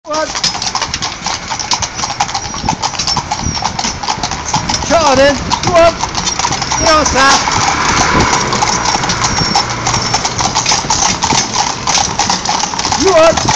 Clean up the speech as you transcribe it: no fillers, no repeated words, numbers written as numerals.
One. Shot on in. Go on. Get on, Sam. You on.